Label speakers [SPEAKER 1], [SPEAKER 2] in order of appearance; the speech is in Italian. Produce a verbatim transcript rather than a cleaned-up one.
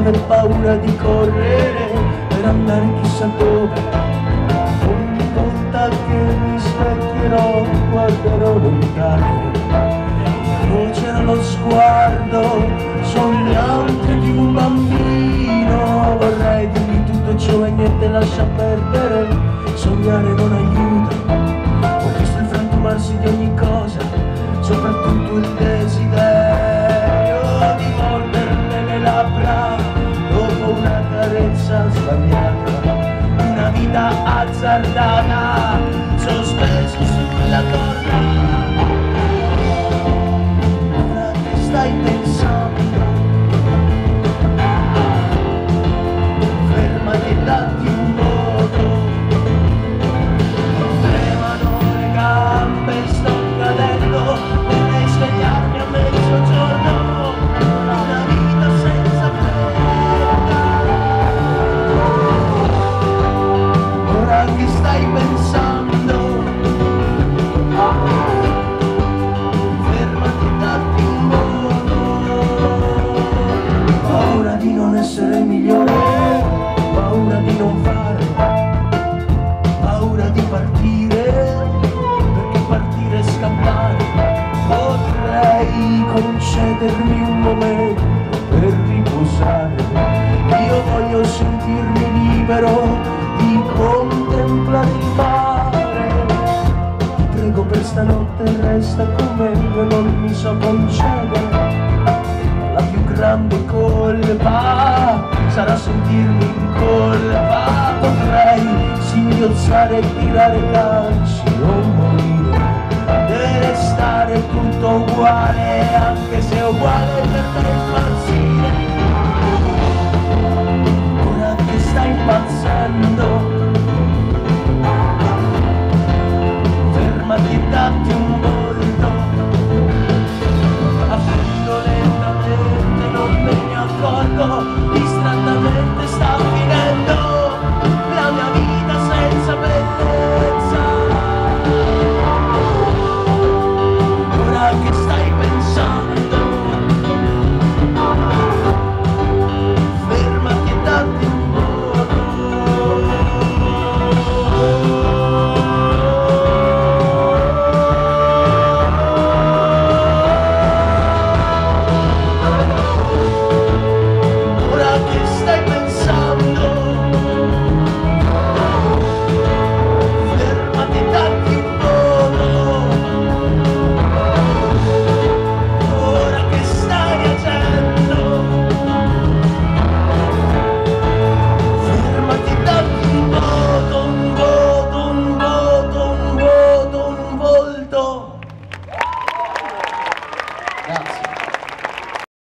[SPEAKER 1] aver paura di correre per andare chissà dove. Ogni volta che mi specchierò guarderò lontano, voce nello sguardo sognante di un bambino. Vorrei dirgli tutto ciò e niente lascia perdere, sognare non aiuta. Ho visto il frantumarsi di ogni cosa, soprattutto il desiderio di morderle le labbra dopo una carezza sbagliata, una vita azzardata sospesa sulla corda. Ora che stai pensando, fermati e datti un voto. Tremano le gambe, sto cadendo, vorrei svegliarmi a mezzogiorno, una vita senza fretta. Ora che stai pensando, fermati e datti un voto. Paura di non essere migliore, paura di non fare, paura di partire, perché partire è scappare. Potrei concedermi un momento per riposare, io voglio sentirmi libero di contemplare il mare. Ti prego per stanotte resta con me, io non mi so concedere. La più grande colpa sarà sentirmi in colpa. Potrei singhiozzare e tirare calci, non morire, deve restare tutto uguale, anche se è uguale per me impazzire. Ora che stai impazzendo, fermati e datti